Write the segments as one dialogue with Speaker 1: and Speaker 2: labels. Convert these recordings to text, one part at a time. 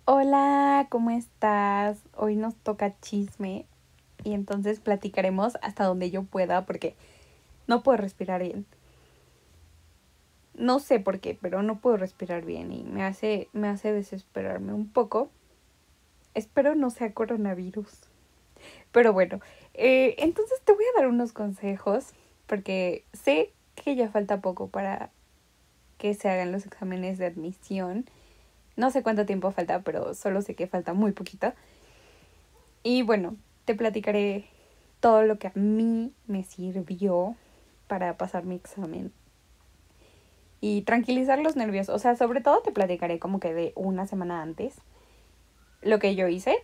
Speaker 1: Hola, ¿cómo estás? Hoy nos toca chisme y entonces platicaremos hasta donde yo pueda porque no puedo respirar bien. No sé por qué, pero no puedo respirar bien y me hace desesperarme un poco. Espero no sea coronavirus. Pero bueno, entonces te voy a dar unos consejos porque sé que ya falta poco para que se hagan los exámenes de admisión. No sé cuánto tiempo falta, pero solo sé que falta muy poquito. Y bueno, te platicaré todo lo que a mí me sirvió para pasar mi examen y tranquilizar los nervios. O sea, sobre todo te platicaré como que de una semana antes lo que yo hice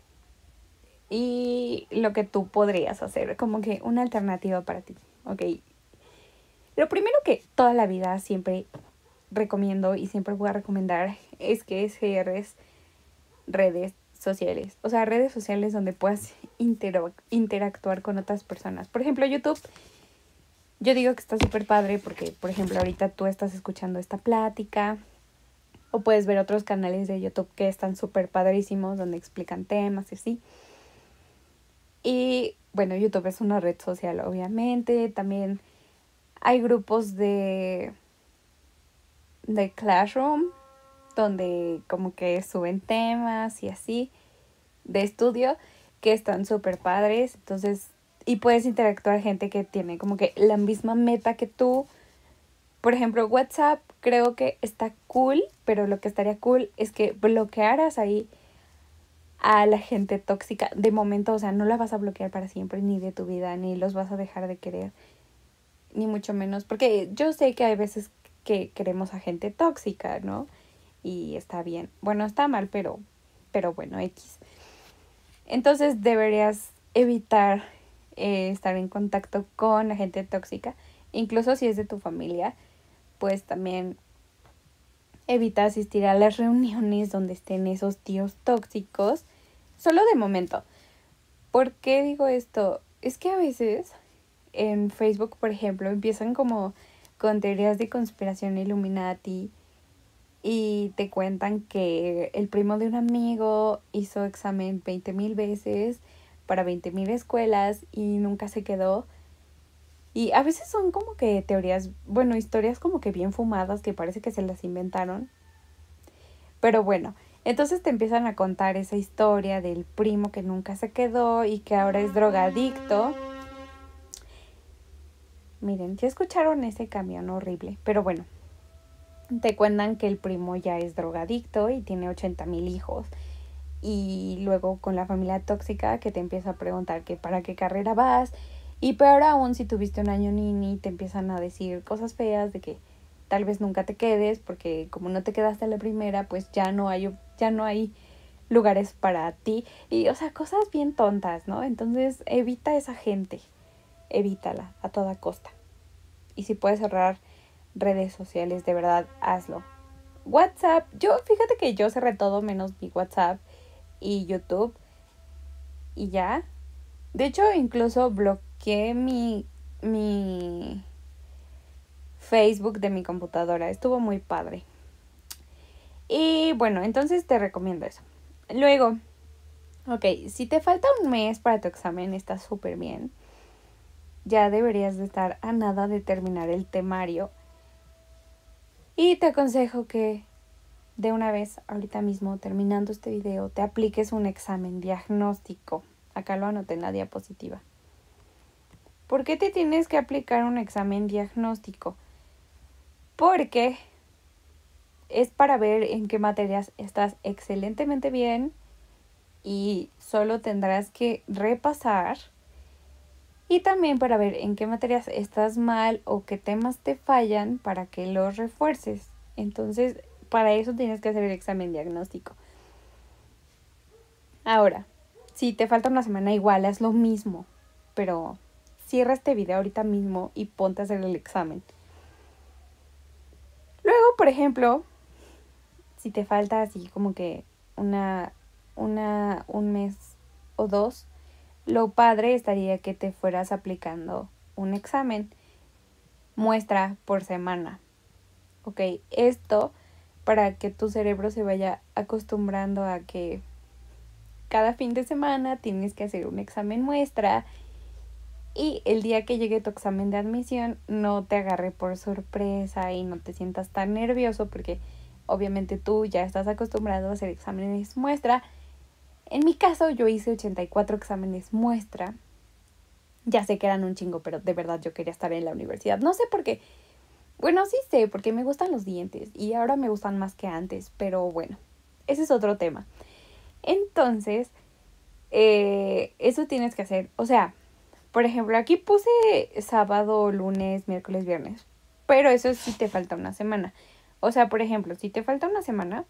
Speaker 1: y lo que tú podrías hacer, como que una alternativa para ti. Ok, lo primero que toda la vida siempre recomiendo y siempre voy a recomendar es que cierres redes sociales. O sea, redes sociales donde puedas interactuar con otras personas. Por ejemplo, YouTube. Yo digo que está súper padre porque, por ejemplo, ahorita tú estás escuchando esta plática o puedes ver otros canales de YouTube que están súper padrísimos donde explican temas y así. Y bueno, YouTube es una red social, obviamente. También hay grupos de Classroom donde como que suben temas y así de estudio que están súper padres. Entonces, y puedes interactuar gente que tiene como que la misma meta que tú. Por ejemplo, WhatsApp creo que está cool, pero lo que estaría cool es que bloquearas ahí a la gente tóxica. De momento, o sea, no la vas a bloquear para siempre, ni de tu vida, ni los vas a dejar de querer, ni mucho menos. Porque yo sé que hay veces que queremos a gente tóxica, ¿no? Y está bien. Bueno, está mal, pero bueno, X. Entonces deberías evitar estar en contacto con la gente tóxica, incluso si es de tu familia, pues también evita asistir a las reuniones donde estén esos tíos tóxicos, solo de momento. ¿Por qué digo esto? Es que a veces en Facebook, por ejemplo, empiezan como con teorías de conspiración Illuminati y te cuentan que el primo de un amigo hizo examen 20,000 veces para 20,000 escuelas y nunca se quedó. Y a veces son como que teorías, bueno, historias como que bien fumadas que parece que se las inventaron. Pero bueno, entonces te empiezan a contar esa historia del primo que nunca se quedó y que ahora es drogadicto. Miren, ya escucharon ese camión horrible, pero bueno, te cuentan que el primo ya es drogadicto y tiene 80,000 hijos. Y luego con la familia tóxica que te empieza a preguntar que para qué carrera vas. Y peor aún si tuviste un año nini, te empiezan a decir cosas feas de que tal vez nunca te quedes porque como no te quedaste a la primera, pues ya no hay lugares para ti. Y, o sea, cosas bien tontas, ¿no? Entonces, evita esa gente. Evítala a toda costa. Y si puedes cerrar redes sociales, de verdad, hazlo. WhatsApp, fíjate que yo cerré todo menos mi WhatsApp y YouTube y ya. De hecho, incluso bloqueé mi Facebook de mi computadora. Estuvo muy padre. Y bueno, entonces te recomiendo eso. Luego, ok, si te falta un mes para tu examen, está súper bien. Ya deberías de estar a nada de terminar el temario. Y te aconsejo que de una vez, ahorita mismo, terminando este video, te apliques un examen diagnóstico. Acá lo anoté en la diapositiva. ¿Por qué te tienes que aplicar un examen diagnóstico? Porque es para ver en qué materias estás excelentemente bien y solo tendrás que repasar. Y también para ver en qué materias estás mal o qué temas te fallan para que los refuerces. Entonces, para eso tienes que hacer el examen diagnóstico. Ahora, si te falta una semana igual, haz lo mismo. Pero cierra este video ahorita mismo y ponte a hacer el examen. Luego, por ejemplo, si te falta así como que un mes o dos, lo padre estaría que te fueras aplicando un examen muestra por semana. Ok, esto para que tu cerebro se vaya acostumbrando a que cada fin de semana tienes que hacer un examen muestra y el día que llegue tu examen de admisión no te agarre por sorpresa y no te sientas tan nervioso porque obviamente tú ya estás acostumbrado a hacer exámenes muestra. En mi caso yo hice 84 exámenes muestra. Ya sé que eran un chingo, pero de verdad yo quería estar en la universidad. No sé por qué. Bueno, sí sé, porque me gustan los dientes y ahora me gustan más que antes, pero bueno, ese es otro tema. Entonces, eso tienes que hacer. O sea, por ejemplo, aquí puse sábado, lunes, miércoles, viernes, pero eso sí te falta una semana. O sea, por ejemplo, si te falta una semana,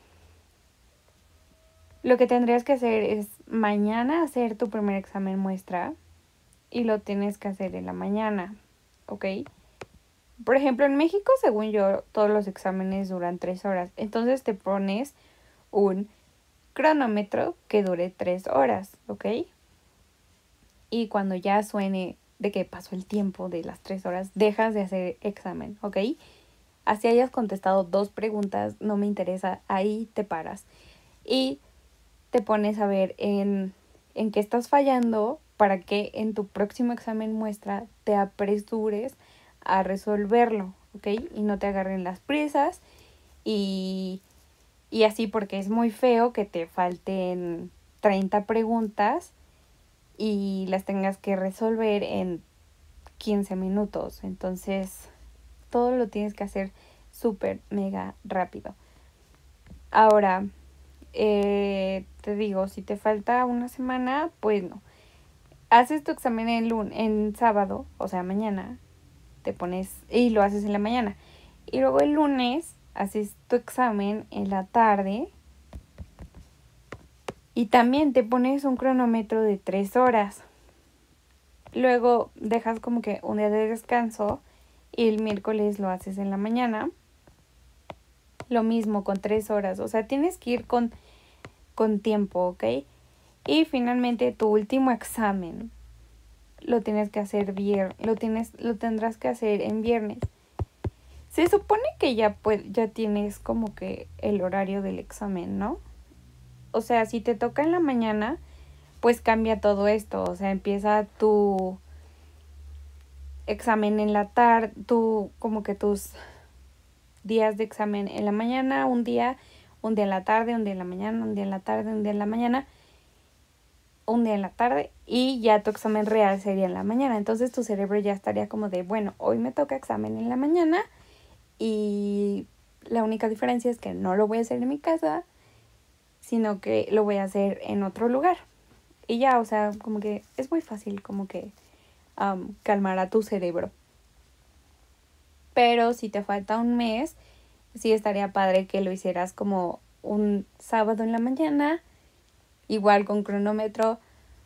Speaker 1: lo que tendrías que hacer es mañana hacer tu primer examen muestra y lo tienes que hacer en la mañana, ¿ok? Por ejemplo, en México, según yo, todos los exámenes duran 3 horas. Entonces te pones un cronómetro que dure 3 horas, ¿ok? Y cuando ya suene de que pasó el tiempo de las 3 horas, dejas de hacer examen, ¿ok? Así hayas contestado 2 preguntas, no me interesa, ahí te paras. Y te pones a ver en qué estás fallando para que en tu próximo examen muestra te apresures a resolverlo, ¿ok? Y no te agarren las prisas y así porque es muy feo que te falten 30 preguntas y las tengas que resolver en 15 minutos. Entonces, todo lo tienes que hacer súper, mega rápido. Ahora, te digo, si te falta una semana, pues no. Haces tu examen en sábado, o sea, mañana, te pones y lo haces en la mañana. Y luego el lunes haces tu examen en la tarde y también te pones un cronómetro de 3 horas. Luego dejas como que un día de descanso y el miércoles lo haces en la mañana. Lo mismo con 3 horas, o sea, tienes que ir con tiempo, ¿ok? Y finalmente tu último examen lo tienes que hacer lo tendrás que hacer en viernes. Se supone que ya tienes como que el horario del examen, ¿no? O sea, si te toca en la mañana, pues cambia todo esto, o sea, empieza tu examen en la tarde, como que tus días de examen en la mañana, un día en la tarde, un día en la mañana, un día en la tarde, un día en la mañana, un día en la tarde y ya tu examen real sería en la mañana. Entonces tu cerebro ya estaría como de, bueno, hoy me toca examen en la mañana y la única diferencia es que no lo voy a hacer en mi casa, sino que lo voy a hacer en otro lugar. Y ya, o sea, como que es muy fácil como que calmar a tu cerebro. Pero si te falta un mes, sí estaría padre que lo hicieras como un sábado en la mañana, igual con cronómetro,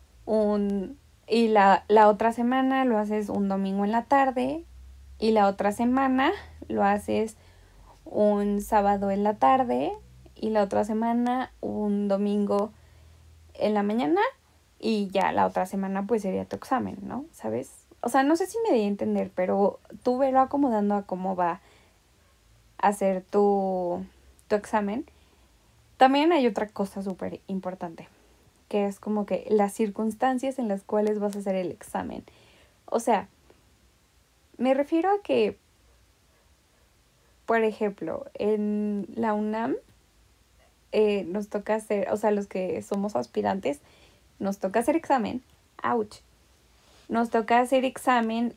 Speaker 1: y la otra semana lo haces un domingo en la tarde y la otra semana lo haces un sábado en la tarde y la otra semana un domingo en la mañana y ya la otra semana pues sería tu examen, ¿no? ¿Sabes? O sea, no sé si me di a entender, pero tú velo acomodando a cómo va a hacer tu examen. También hay otra cosa súper importante, que es como que las circunstancias en las cuales vas a hacer el examen. O sea, me refiero a que, por ejemplo, en la UNAM nos toca hacer, o sea, los que somos aspirantes, nos toca hacer examen. Ouch. Nos toca hacer examen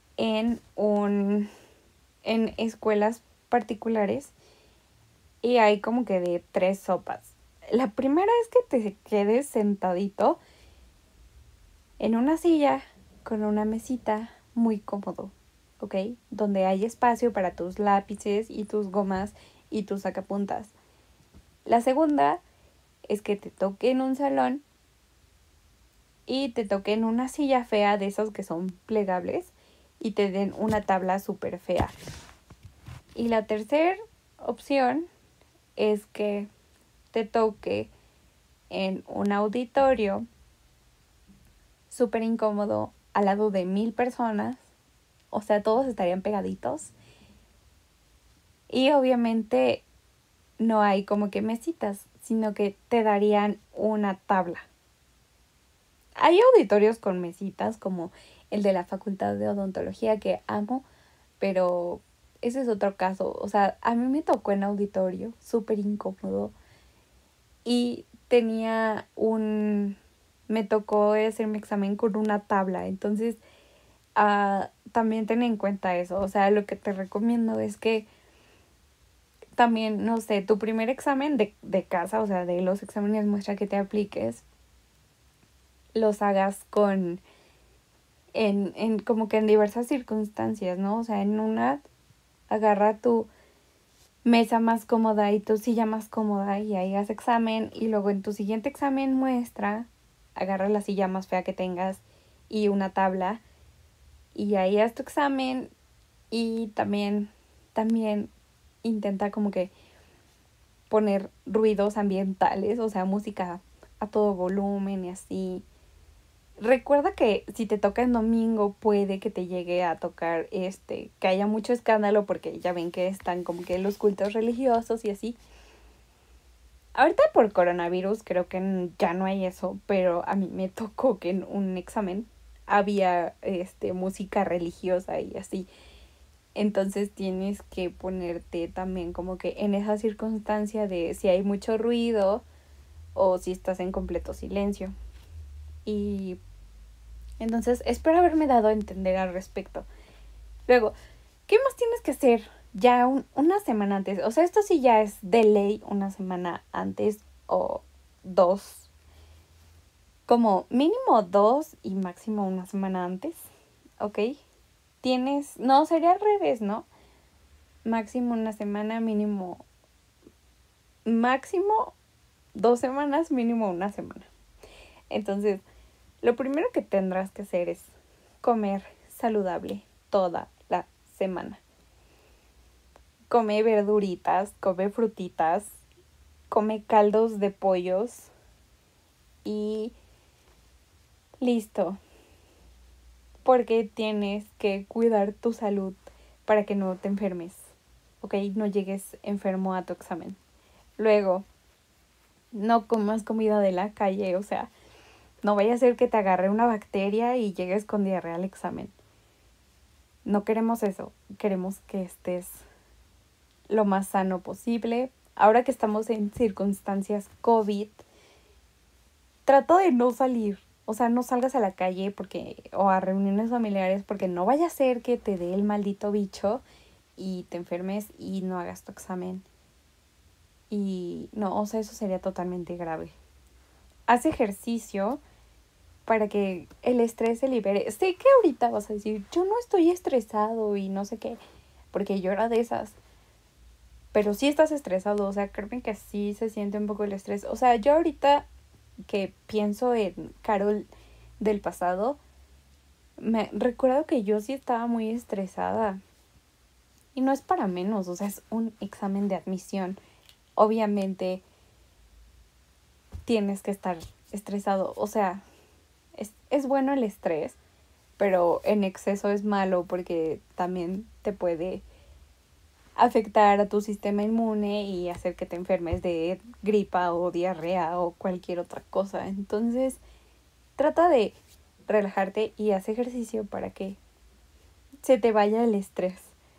Speaker 1: en escuelas particulares y hay como que de 3 sopas. La primera es que te quedes sentadito en una silla con una mesita muy cómodo, ¿ok? Donde hay espacio para tus lápices y tus gomas y tus sacapuntas. La segunda es que te toque en un salón y te toque en una silla fea de esos que son plegables y te den una tabla súper fea. Y la tercera opción es que te toque en un auditorio súper incómodo al lado de 1000 personas. O sea, todos estarían pegaditos. Y obviamente no hay como que mesitas, sino que te darían una tabla. Hay auditorios con mesitas como el de la Facultad de Odontología que amo, pero ese es otro caso. O sea, a mí me tocó en auditorio, súper incómodo. Y me tocó hacer mi examen con una tabla. Entonces, también ten en cuenta eso. O sea, lo que te recomiendo es que también, no sé, tu primer examen de casa, o sea, de los exámenes muestra que te apliques, los hagas en como que en diversas circunstancias, ¿no? O sea, en una, agarra tu mesa más cómoda y tu silla más cómoda y ahí haz examen, y luego en tu siguiente examen muestra, agarra la silla más fea que tengas y una tabla y ahí haz tu examen, y también intenta como que poner ruidos ambientales, o sea, música a todo volumen y así. Recuerda que si te toca en domingo puede que te llegue a tocar que haya mucho escándalo, porque ya ven que están como que los cultos religiosos y así. Ahorita por coronavirus creo que ya no hay eso, pero a mí me tocó que en un examen había música religiosa y así. Entonces tienes que ponerte también como que en esa circunstancia de si hay mucho ruido o si estás en completo silencio. Y entonces espero haberme dado a entender al respecto. Luego, ¿qué más tienes que hacer ya una semana antes? O sea, esto sí ya es de ley una semana antes o 2. Como mínimo 2 y máximo una semana antes. ¿Ok? No, sería al revés, ¿no? Máximo una semana, máximo 2 semanas, mínimo una semana. Entonces, lo primero que tendrás que hacer es comer saludable toda la semana. Come verduritas, come frutitas, come caldos de pollos y listo. Porque tienes que cuidar tu salud para que no te enfermes, ¿ok? No llegues enfermo a tu examen. Luego, no comas comida de la calle, o sea, no vaya a ser que te agarre una bacteria y llegues con diarrea al examen. No queremos eso, queremos que estés lo más sano posible. Ahora que estamos en circunstancias COVID, trato de no salir. O sea, no salgas a la calle o a reuniones familiares, porque no vaya a ser que te dé el maldito bicho y te enfermes y no hagas tu examen. Y no, o sea, eso sería totalmente grave. Haz ejercicio para que el estrés se libere. Sé que ahorita vas a decir, yo no estoy estresado y no sé qué, porque yo era de esas. Pero sí estás estresado, o sea, créeme que sí se siente un poco el estrés. O sea, yo ahorita que pienso en Carol del pasado, me recuerdo que yo sí estaba muy estresada. Y no es para menos, o sea, es un examen de admisión. Obviamente tienes que estar estresado. O sea, es bueno el estrés, pero en exceso es malo porque también te puede afectar a tu sistema inmune y hacer que te enfermes de gripa o diarrea o cualquier otra cosa. Entonces, trata de relajarte y haz ejercicio para que se te vaya el estrés.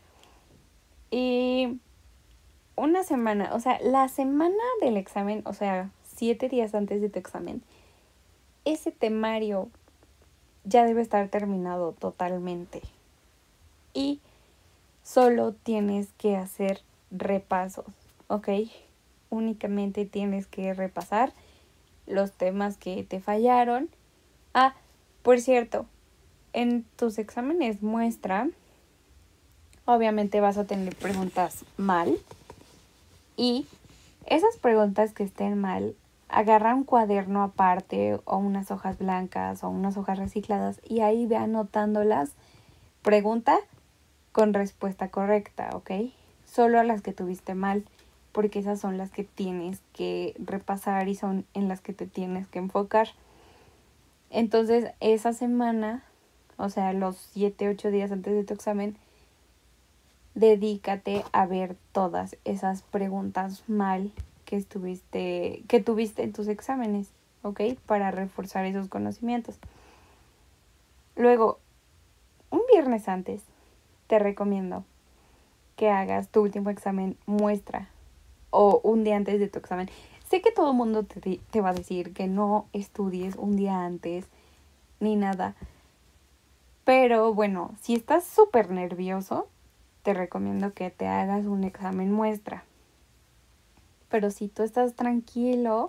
Speaker 1: Y una semana, o sea, la semana del examen, o sea, 7 días antes de tu examen, ese temario ya debe estar terminado totalmente. Y solo tienes que hacer repasos, ¿ok? Únicamente tienes que repasar los temas que te fallaron. Ah, por cierto, en tus exámenes muestra, obviamente vas a tener preguntas mal, y esas preguntas que estén mal, agarra un cuaderno aparte o unas hojas blancas o unas hojas recicladas y ahí ve anotándolas, pregunta con respuesta correcta, ¿ok? Solo a las que tuviste mal, porque esas son las que tienes que repasar y son en las que te tienes que enfocar. Entonces, esa semana, o sea, los 7, 8 días antes de tu examen, dedícate a ver todas esas preguntas mal que tuviste en tus exámenes, ¿ok? Para reforzar esos conocimientos. Luego, un viernes antes, te recomiendo que hagas tu último examen muestra o un día antes de tu examen. Sé que todo el mundo te va a decir que no estudies un día antes ni nada, pero bueno, si estás súper nervioso, te recomiendo que te hagas un examen muestra. Pero si tú estás tranquilo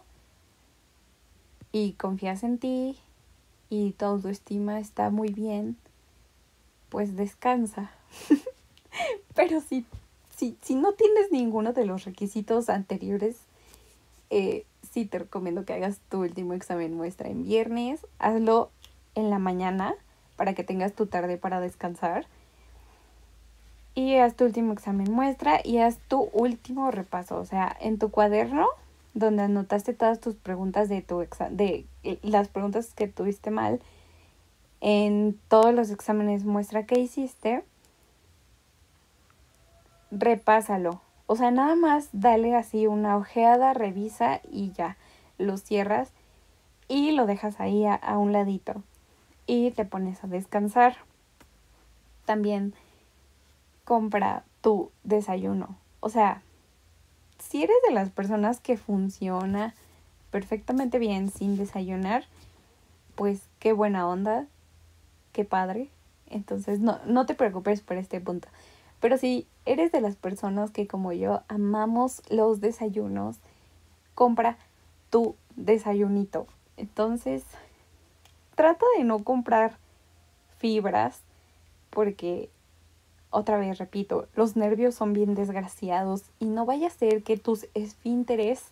Speaker 1: y confías en ti y tu autoestima está muy bien, pues descansa. Pero si no tienes ninguno de los requisitos anteriores, sí te recomiendo que hagas tu último examen muestra en viernes. Hazlo en la mañana para que tengas tu tarde para descansar. Y haz tu último examen muestra y haz tu último repaso. O sea, en tu cuaderno, donde anotaste todas tus preguntas de las preguntas que tuviste mal, en todos los exámenes muestra que hiciste, repásalo. O sea, nada más dale así una ojeada, revisa y ya. Lo cierras y lo dejas ahí a un ladito. Y te pones a descansar. También compra tu desayuno. O sea, si eres de las personas que funciona perfectamente bien sin desayunar, pues qué buena onda, qué padre. Entonces no te preocupes por este punto. Pero si eres de las personas que como yo amamos los desayunos, compra tu desayunito. Entonces, trata de no comprar fibras porque, otra vez repito, los nervios son bien desgraciados y no vaya a ser que tus esfínteres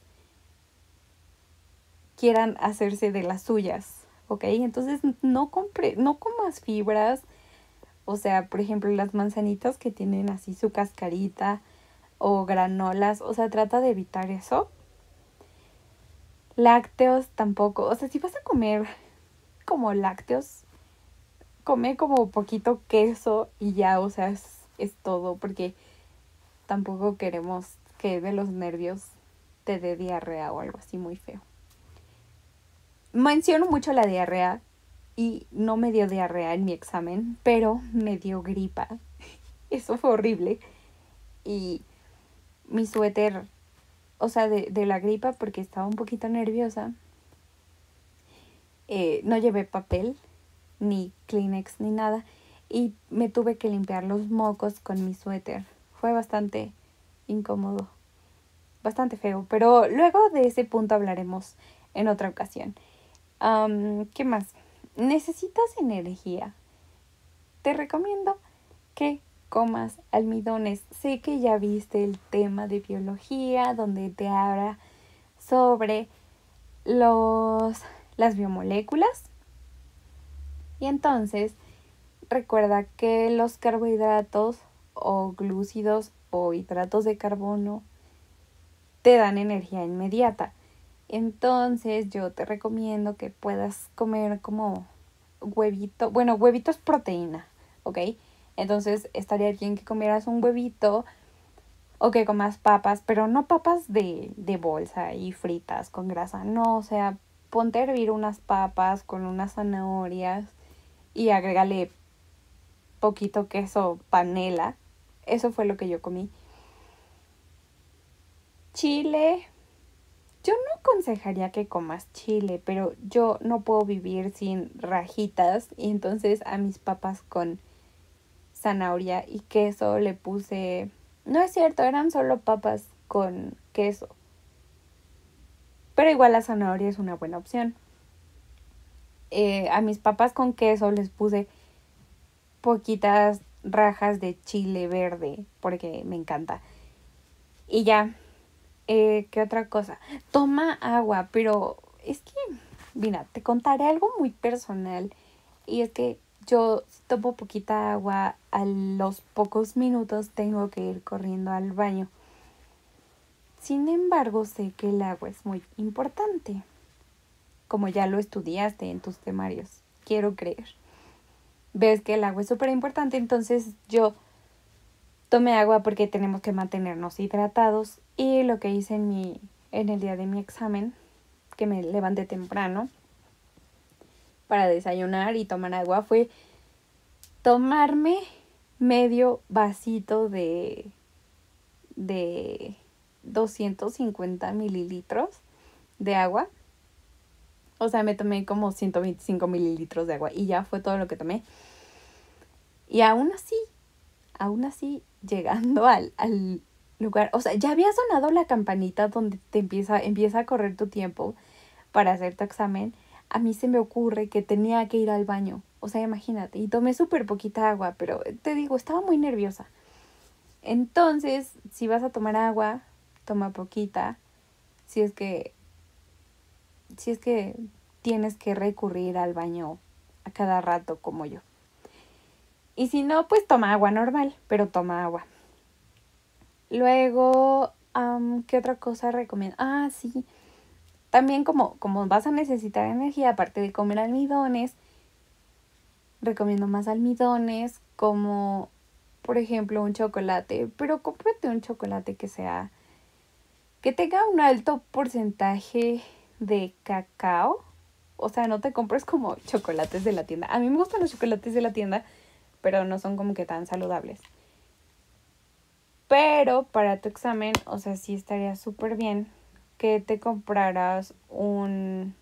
Speaker 1: quieran hacerse de las suyas, ¿ok? Entonces no comas fibras, o sea, por ejemplo, las manzanitas que tienen así su cascarita o granolas, o sea, trata de evitar eso. Lácteos tampoco, o sea, si vas a comer como lácteos, come como poquito queso y ya, o sea, es todo, porque tampoco queremos que de los nervios te dé diarrea o algo así muy feo. Menciono mucho la diarrea y no me dio diarrea en mi examen, pero me dio gripa. Eso fue horrible. Y mi suéter, o sea, de la gripa porque estaba un poquito nerviosa, no llevé papel, ni Kleenex, ni nada. Y me tuve que limpiar los mocos con mi suéter. Fue bastante incómodo, bastante feo. Pero luego de ese punto hablaremos en otra ocasión. ¿Qué más? ¿Necesitas energía? Te recomiendo que comas almidones. Sé que ya viste el tema de biología, donde te habla sobre las biomoléculas. Y entonces, recuerda que los carbohidratos o glúcidos o hidratos de carbono te dan energía inmediata. Entonces yo te recomiendo que puedas comer como huevito es proteína, ¿ok? Entonces estaría bien que comieras un huevito o que comas papas, pero no papas de bolsa y fritas con grasa, no, o sea, ponte a hervir unas papas con unas zanahorias y agrégale poquito queso panela. Eso fue lo que yo comí. Chile. Yo no aconsejaría que comas chile, pero yo no puedo vivir sin rajitas y entonces a mis papas con zanahoria y queso le puse... No es cierto, eran solo papas con queso. Pero igual la zanahoria es una buena opción. A mis papas con queso les puse poquitas rajas de chile verde porque me encanta. Y ya, ¿qué otra cosa? Toma agua, pero es que, mira, te contaré algo muy personal. Y es que yo tomo poquita agua, a los pocos minutos tengo que ir corriendo al baño. Sin embargo, sé que el agua es muy importante, como ya lo estudiaste en tus temarios. Quiero creer. Ves que el agua es súper importante, entonces yo tomé agua porque tenemos que mantenernos hidratados. Y lo que hice en el día de mi examen, que me levanté temprano para desayunar y tomar agua, fue tomarme medio vasito de 250 mililitros de agua. O sea, me tomé como 125 mililitros de agua y ya fue todo lo que tomé. Y aún así, llegando al lugar, o sea, ya había sonado la campanita donde te empieza a correr tu tiempo para hacer tu examen. A mí se me ocurre que tenía que ir al baño. O sea, imagínate. Y tomé súper poquita agua, pero te digo, estaba muy nerviosa. Entonces, si vas a tomar agua, toma poquita. Si es que tienes que recurrir al baño a cada rato como yo. Y si no, pues toma agua normal, pero toma agua. Luego, ¿qué otra cosa recomiendo? Ah, sí. También como vas a necesitar energía, aparte de comer almidones, recomiendo más almidones, como por ejemplo un chocolate, pero cómprate un chocolate que tenga un alto porcentaje de cacao. O sea, no te compres como chocolates de la tienda. A mí me gustan los chocolates de la tienda, pero no son como que tan saludables. Pero para tu examen, o sea, sí estaría súper bien que te compraras un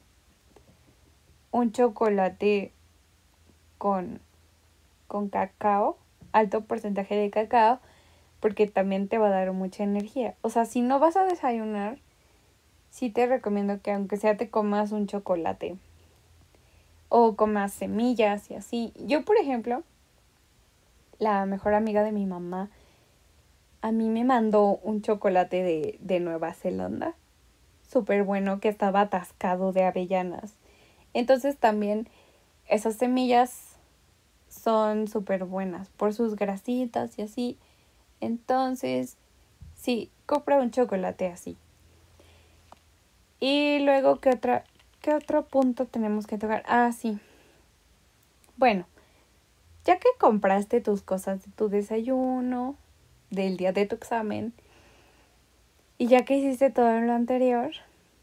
Speaker 1: chocolate con cacao, alto porcentaje de cacao, porque también te va a dar mucha energía. O sea, si no vas a desayunar, sí te recomiendo que aunque sea te comas un chocolate o comas semillas y así. Yo, por ejemplo, la mejor amiga de mi mamá, a mí me mandó un chocolate de Nueva Zelanda, súper bueno, que estaba atascado de avellanas. Entonces también esas semillas son súper buenas por sus grasitas y así. Entonces, sí, compra un chocolate así. Y luego, ¿qué otro punto tenemos que tocar? Ah, sí. Bueno, ya que compraste tus cosas de tu desayuno, del día de tu examen, y ya que hiciste todo lo anterior,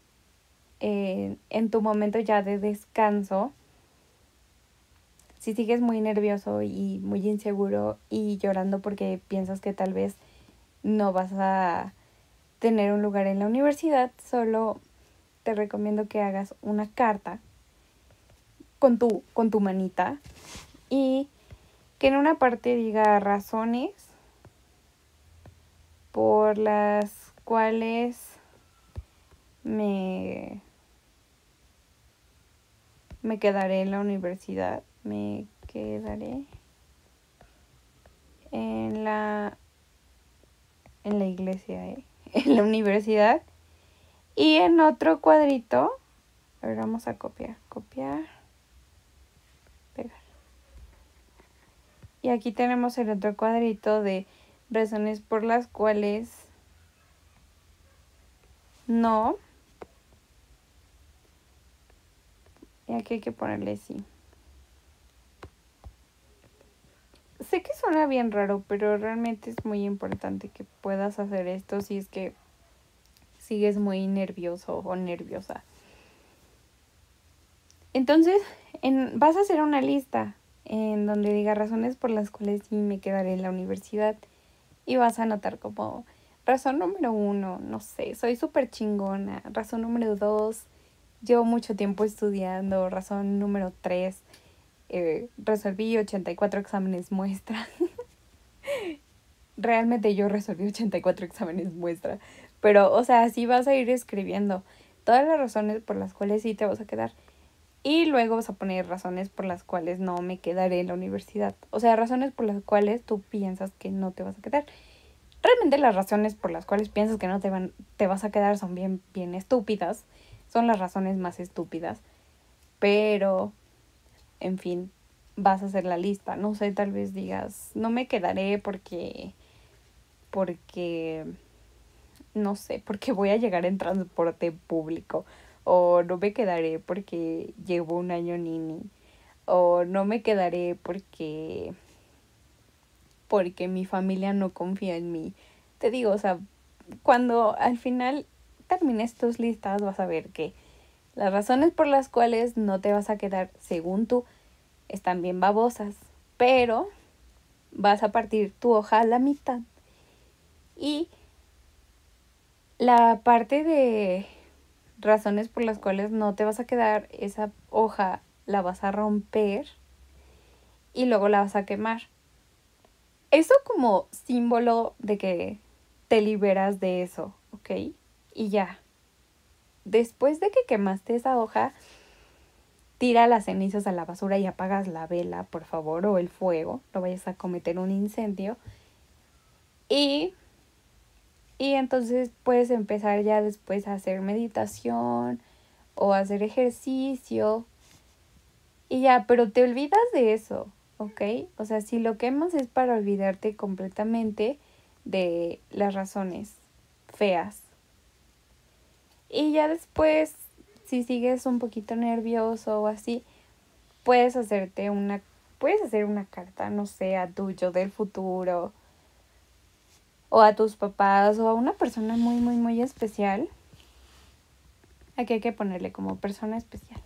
Speaker 1: en tu momento ya de descanso, si sigues muy nervioso y muy inseguro y llorando porque piensas que tal vez no vas a tener un lugar en la universidad, solo te recomiendo que hagas una carta con tu manita y que en una parte diga razones por las cuales me quedaré en la universidad. Me quedaré en la iglesia, en la universidad. Y en otro cuadrito, a ver, vamos a copiar, pegar. Y aquí tenemos el otro cuadrito de razones por las cuales no. Y aquí hay que ponerle sí. Sé que suena bien raro, pero realmente es muy importante que puedas hacer esto si es que sigues muy nervioso o nerviosa. Entonces, vas a hacer una lista en donde diga razones por las cuales sí me quedaré en la universidad. Y vas a anotar como razón número 1, no sé, soy súper chingona. Razón número 2, llevo mucho tiempo estudiando. Razón número 3, resolví 84 exámenes muestra. Realmente yo resolví 84 exámenes muestra. Pero, o sea, sí vas a ir escribiendo todas las razones por las cuales sí te vas a quedar. Y luego vas a poner razones por las cuales no me quedaré en la universidad. O sea, razones por las cuales tú piensas que no te vas a quedar. Realmente las razones por las cuales piensas que no te vas a quedar son bien estúpidas. Son las razones más estúpidas. Pero, en fin, vas a hacer la lista. No sé, tal vez digas, no me quedaré porque no sé, porque voy a llegar en transporte público. O no me quedaré porque llevo un año nini. O no me quedaré porque porque mi familia no confía en mí. Te digo, o sea, cuando al final termines tus listas vas a ver que las razones por las cuales no te vas a quedar según tú están bien babosas, pero vas a partir tu hoja a la mitad y la parte de razones por las cuales no te vas a quedar, esa hoja la vas a romper y luego la vas a quemar. Eso como símbolo de que te liberas de eso, ¿ok? Y ya. Después de que quemaste esa hoja, tira las cenizas a la basura y apagas la vela, por favor, o el fuego. No vayas a cometer un incendio. Y entonces puedes empezar ya después a hacer meditación o a hacer ejercicio. Y ya, pero te olvidas de eso, ¿ok? O sea, si lo quemas es para olvidarte completamente de las razones feas. Y ya después, si sigues un poquito nervioso o así, puedes hacer una carta, no sé, a tu yo del futuro, o a tus papás, o a una persona muy, muy, muy especial. Aquí hay que ponerle como persona especial.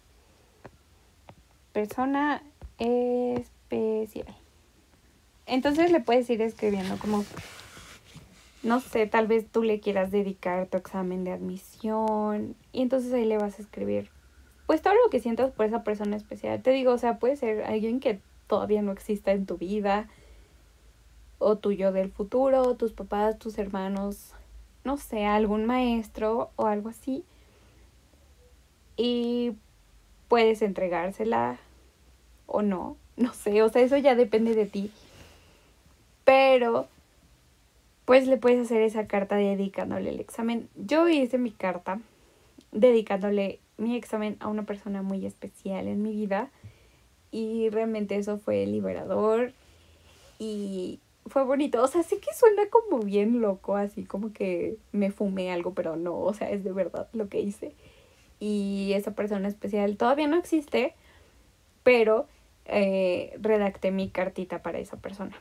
Speaker 1: Persona especial. Entonces le puedes ir escribiendo como, no sé, tal vez tú le quieras dedicar tu examen de admisión. Y entonces ahí le vas a escribir, pues todo lo que sientas por esa persona especial. Te digo, o sea, puede ser alguien que todavía no exista en tu vida, o tu yo del futuro, tus papás, tus hermanos, no sé, algún maestro o algo así. Y puedes entregársela o no, no sé, o sea, eso ya depende de ti. Pero pues le puedes hacer esa carta dedicándole el examen. Yo hice mi carta dedicándole mi examen a una persona muy especial en mi vida y realmente eso fue liberador y fue bonito. O sea, sí que suena como bien loco, así como que me fumé algo, pero no, o sea, es de verdad lo que hice. Y esa persona especial todavía no existe, pero redacté mi cartita para esa persona.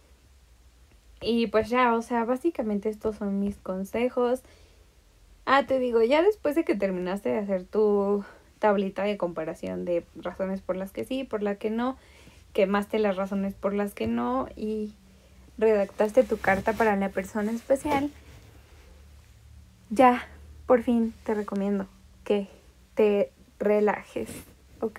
Speaker 1: Y pues ya, o sea, básicamente estos son mis consejos. Ah, te digo, ya después de que terminaste de hacer tu tablita de comparación de razones por las que sí, por las que no, quemaste las razones por las que no y redactaste tu carta para la persona especial, ya, por fin te recomiendo que te relajes, ¿ok?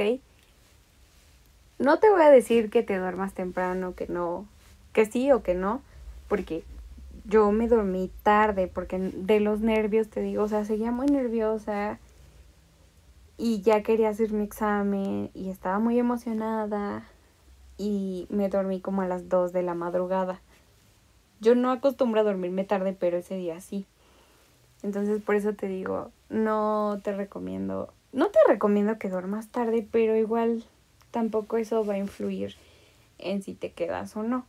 Speaker 1: No te voy a decir que te duermas temprano, que no, que sí o que no, porque yo me dormí tarde, porque de los nervios, te digo, o sea, seguía muy nerviosa y ya quería hacer mi examen y estaba muy emocionada y me dormí como a las 2 de la madrugada. Yo no acostumbro a dormirme tarde, pero ese día sí. Entonces por eso te digo, no te recomiendo que duermas tarde, pero igual tampoco eso va a influir en si te quedas o no.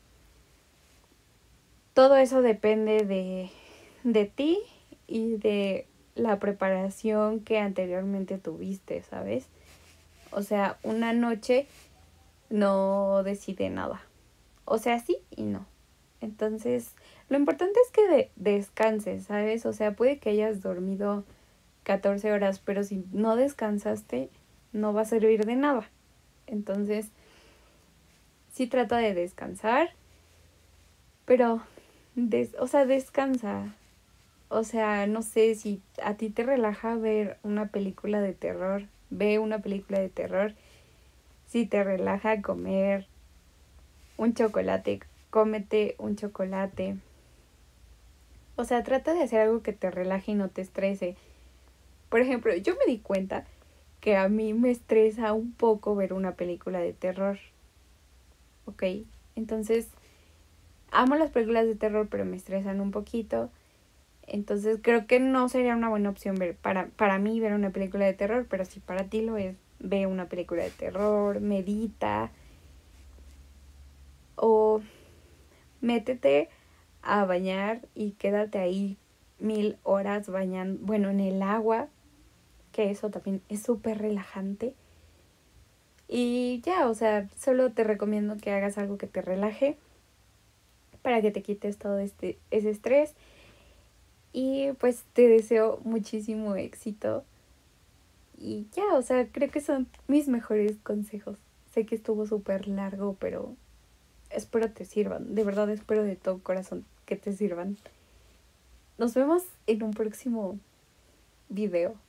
Speaker 1: Todo eso depende de ti y de la preparación que anteriormente tuviste, ¿sabes? O sea, una noche no decide nada. O sea, sí y no. Entonces, lo importante es que descanses, ¿sabes? O sea, puede que hayas dormido 14 horas, pero si no descansaste, no va a servir de nada. Entonces, sí trata de descansar, pero, o sea, descansa. O sea, no sé si a ti te relaja ver una película de terror, ve una película de terror. Si te relaja comer un chocolate, cómete un chocolate. O sea, trata de hacer algo que te relaje y no te estrese. Por ejemplo, yo me di cuenta que a mí me estresa un poco ver una película de terror. ¿Ok? Entonces, amo las películas de terror, pero me estresan un poquito. Entonces, creo que no sería una buena opción para mí ver una película de terror, pero si para ti lo es, ve una película de terror, medita o métete a bañar y quédate ahí 1000 horas bañando, bueno, en el agua, que eso también es súper relajante. Y ya, o sea, solo te recomiendo que hagas algo que te relaje para que te quites todo ese estrés. Y pues te deseo muchísimo éxito. Y ya, o sea, creo que son mis mejores consejos. Sé que estuvo súper largo, pero espero te sirvan. De verdad espero de todo corazón que te sirvan. Nos vemos en un próximo video.